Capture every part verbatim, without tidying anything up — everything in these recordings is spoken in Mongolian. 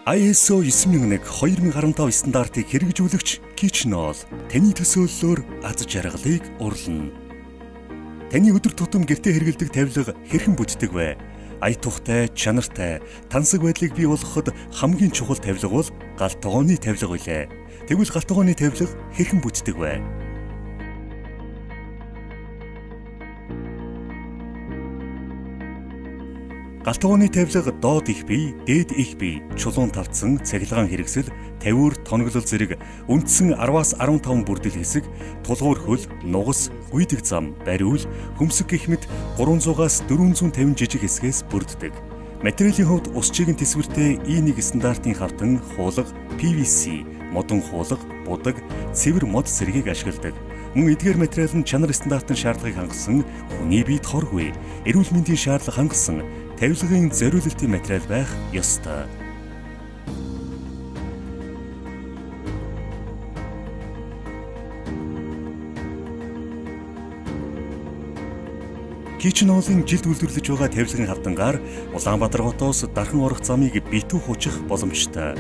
ай эс о найн нэг хоёр мянга гаруй тавь стандартыг хэрэгжүүлэгч Kitchenol таны төсөөллөөр аз жаргалыг урлана. Таны өдөр тутам гэртээ хэрэглэдэг тавилга хэрхэн бүтдэг вэ? Ая тухтай, чанартай, тансаг байдлыг бий болгоход хамгийн чухал тавилга бол гал тогооны тавилга билээ. Тэгвэл гал тогооны тавилга хэрхэн бүтдэг вэ? Гал тогооны тавилга доод их бие, дээд их бие, чулуун тавцсан, цахилгаан хэрэгсэл, тавиур, тоноглол зэрэг үндсэн араваас арван таван бүрдэл хэсэг, тулгуур хөл, нугас, гүйдэг зам, бариул, хөмсөг гэх мэт гурван зугаас дөрвөн зуун тавин жижиг хэсгээс бүрддэг. Материалын хувьд ус чигийн тэсвэртэй и нэг стандартын хавтан, хуулга, пи ви си, модон хуулга, будаг, цэвэр мод зэргийг ашигладаг. Мөн эдгээр материал нь чанар стандартын шаардлагыг хангасан, хүний биед хоргүй, эрүүл мэндийн шаардлага хангасан тавилгын зориулалтын материал байх ёстой. Kitchenol-ын жилд үйлдвэрлэж байгаа тавилгын хавдангаар Улаанбаатар хотоос Дархан орох замыг битүү хучих боломжтой.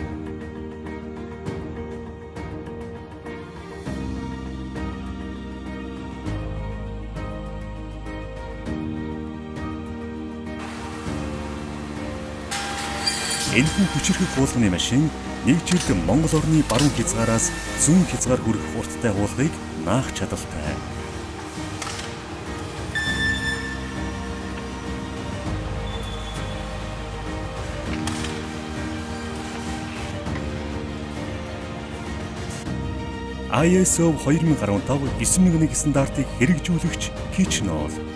Энэхүү хүчирхэг хуулганы машин нэг жилд Монгол орны баруун хязгаараас зүүн хязгаар хүрэх хурдтай хуулгыг наах чадaltaй. ай эс о найн гаруй тавь найн нэг стандартыг хэрэгжүүлэгч Kitchenol